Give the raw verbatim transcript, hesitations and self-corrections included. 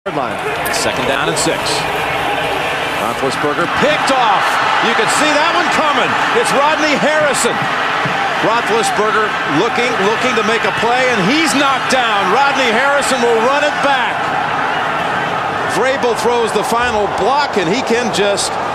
Line. Second down and six. Roethlisberger picked off. You can see that one coming. It's Rodney Harrison. Roethlisberger looking, looking to make a play, and he's knocked down. Rodney Harrison will run it back. Vrabel throws the final block, and he can just